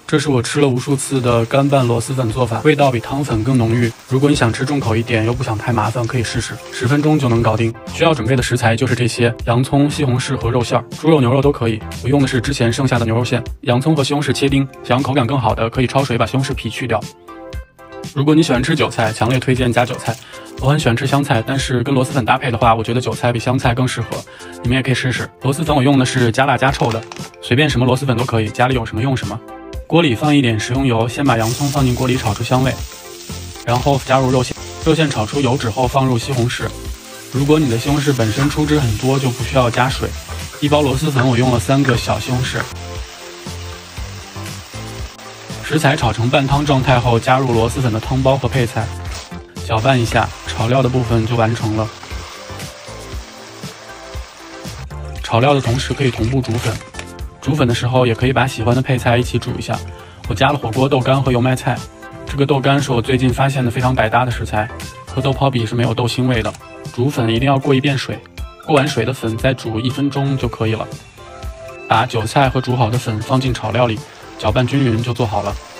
这是我吃了无数次的干拌螺蛳粉做法，味道比汤粉更浓郁。如果你想吃重口一点，又不想太麻烦，可以试试，10分钟就能搞定。需要准备的食材就是这些：洋葱、西红柿和肉馅儿，猪肉、牛肉都可以。我用的是之前剩下的牛肉馅。洋葱和西红柿切丁，想要口感更好的，可以焯水把西红柿皮去掉。如果你喜欢吃韭菜，强烈推荐加韭菜。我很喜欢吃香菜，但是跟螺蛳粉搭配的话，我觉得韭菜比香菜更适合。你们也可以试试。螺蛳粉我用的是加辣加臭的，随便什么螺蛳粉都可以，家里有什么用什么。锅里放一点食用油，先把洋葱放进锅里炒出香味，然后加入肉馅，肉馅炒出油脂后放入西红柿。如果你的西红柿本身出汁很多，就不需要加水。一包螺蛳粉我用了3个小西红柿。食材炒成半汤状态后，加入螺蛳粉的汤包和配菜，搅拌一下，炒料的部分就完成了。炒料的同时可以同步煮粉，煮粉的时候也可以把喜欢的配菜一起煮一下。我加了火锅豆干和油麦菜，这个豆干是我最近发现的非常百搭的食材，和豆泡比是没有豆腥味的。煮粉一定要过一遍水，过完水的粉再煮1分钟就可以了。把韭菜和煮好的粉放进炒料里，搅拌均匀就做好了。